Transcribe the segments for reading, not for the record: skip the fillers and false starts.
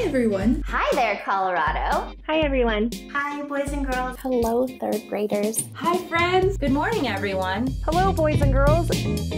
everyone. Hi there, Colorado. Hi, everyone. Hi, boys and girls. Hello, third graders. Hi, friends. Good morning, everyone. Hello, boys and girls.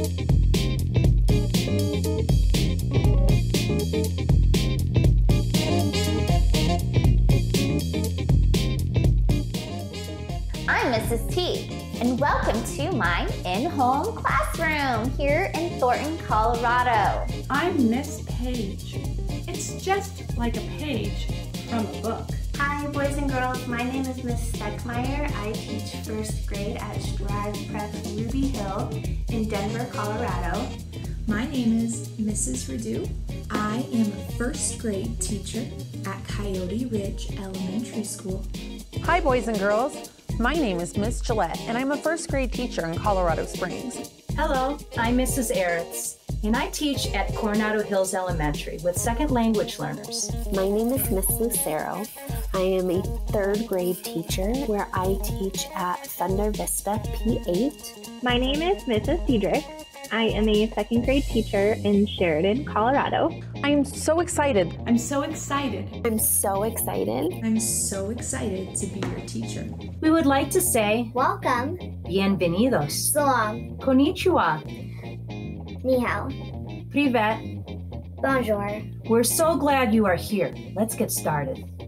I'm Mrs. T, and welcome to my in-home classroom here in Thornton, Colorado. I'm Miss Page. It's just like a page from a book. Hi, boys and girls. My name is Miss Steckmeyer. I teach first grade at Strive Prep Ruby Hill in Denver, Colorado. My name is Mrs. Redu. I am a first grade teacher at Coyote Ridge Elementary School. Hi, boys and girls. My name is Miss Gillette, and I'm a first grade teacher in Colorado Springs. Hello, I'm Mrs. Eretz, and I teach at Coronado Hills Elementary with second language learners. My name is Miss Lucero. I am a third grade teacher where I teach at Thunder Vista P8. My name is Mrs. Cedric. I am a second grade teacher in Sheridan, Colorado. I am so excited. I'm so excited. I'm so excited. I'm so excited to be your teacher. We would like to say Welcome. bienvenidos, So long. konnichiwa, Ni hao. privet. Bonjour. We're so glad you are here. Let's get started.